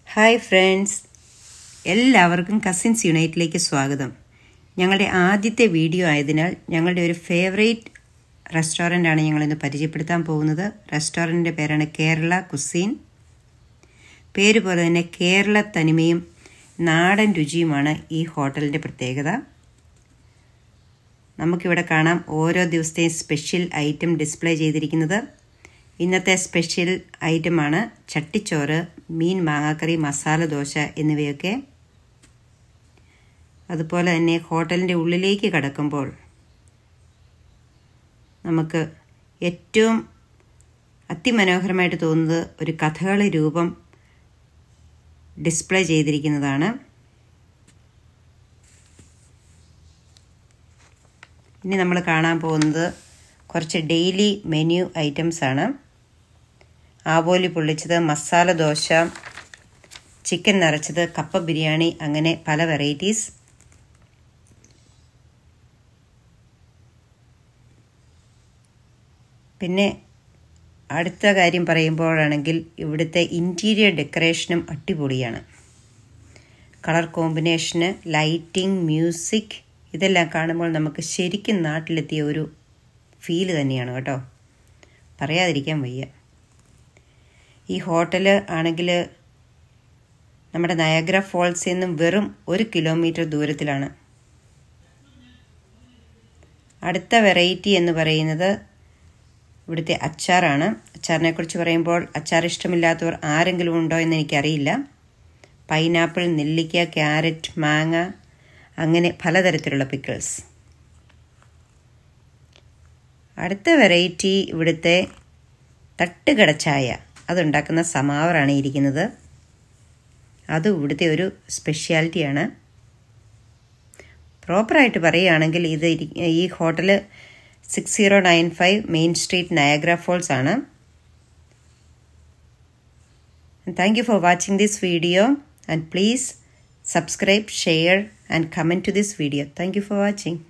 Hi friends, എല്ലാവർക്കും cousins യുണൈറ്റിലേക്ക് സ്വാഗതം. ഞങ്ങളുടെ ആദ്യത്തെ വീഡിയോ ആയതിനാൽ ഞങ്ങളുടെ ഒരു ഫേവറേറ്റ് റെസ്റ്റോറൻ്റാണ് ഞങ്ങളിന്ന് പരിചയപ്പെടുത്താൻ പോകുന്നത്. റെസ്റ്റോറൻറ്റിൻ്റെ പേരാണ് കേരള കുസീൻ. പേര് പോലെ തന്നെ കേരള തനിമയും നാടൻ രുചിയുമാണ് ഈ ഹോട്ടലിൻ്റെ പ്രത്യേകത. നമുക്കിവിടെ കാണാം ഓരോ ദിവസത്തെയും സ്പെഷ്യൽ ഐറ്റം ഡിസ്പ്ലേ ചെയ്തിരിക്കുന്നത്. ഇന്നത്തെ സ്പെഷ്യൽ ഐറ്റമാണ് ചട്ടിച്ചോറ്, മീൻ മാങ്ങാക്കറി, മസാല ദോശ എന്നിവയൊക്കെ. അതുപോലെ തന്നെ ഹോട്ടലിൻ്റെ ഉള്ളിലേക്ക് കടക്കുമ്പോൾ നമുക്ക് ഏറ്റവും അതിമനോഹരമായിട്ട് തോന്നുന്നത് ഒരു കഥകളി രൂപം ഡിസ്പ്ലേ ചെയ്തിരിക്കുന്നതാണ്. ഇനി നമ്മൾ കാണാൻ പോകുന്നത് കുറച്ച് ഡെയിലി മെനു ഐറ്റംസ് ആണ്. ആവോലി പൊള്ളിച്ചത്, മസാല ദോശ, ചിക്കൻ നിറച്ചത്, കപ്പ ബിരിയാണി, അങ്ങനെ പല വെറൈറ്റീസ്. പിന്നെ അടുത്ത കാര്യം പറയുമ്പോഴാണെങ്കിൽ ഇവിടുത്തെ ഇൻറ്റീരിയർ ഡെക്കറേഷനും അടിപൊളിയാണ്. കളർ കോമ്പിനേഷന്, ലൈറ്റിംഗ്, മ്യൂസിക് ഇതെല്ലാം കാണുമ്പോൾ നമുക്ക് ശരിക്കും നാട്ടിലെത്തിയ ഒരു ഫീല് തന്നെയാണ് കേട്ടോ, പറയാതിരിക്കാൻ വയ്യ. ഈ ഹോട്ടൽ ആണെങ്കിൽ നമ്മുടെ നയാഗ്ര ഫോൾസിൽ നിന്നും വെറും 1 കിലോമീറ്റർ ദൂരത്തിലാണ്. അടുത്ത വെറൈറ്റി എന്ന് പറയുന്നത് ഇവിടുത്തെ അച്ചാറാണ്. അച്ചാറിനെക്കുറിച്ച് പറയുമ്പോൾ അച്ചാർ ഇഷ്ടമില്ലാത്തവർ ആരെങ്കിലും ഉണ്ടോ എന്ന് എനിക്കറിയില്ല. പൈനാപ്പിൾ, നെല്ലിക്ക, ക്യാരറ്റ്, മാങ്ങ, അങ്ങനെ പലതരത്തിലുള്ള പിക്കിൾസ്. അടുത്ത വെറൈറ്റി ഇവിടുത്തെ തട്ടുകട ചായ, അതുണ്ടാക്കുന്ന സമാവറാണ് ഇരിക്കുന്നത്. അതും ഇവിടുത്തെ ഒരു സ്പെഷ്യാലിറ്റിയാണ്. പ്രോപ്പറായിട്ട് പറയുകയാണെങ്കിൽ ഈ hotel 6095 main street, Niagara Falls ആണ്. Thank you for watching this video and please subscribe, share and comment to this video. Thank you for watching.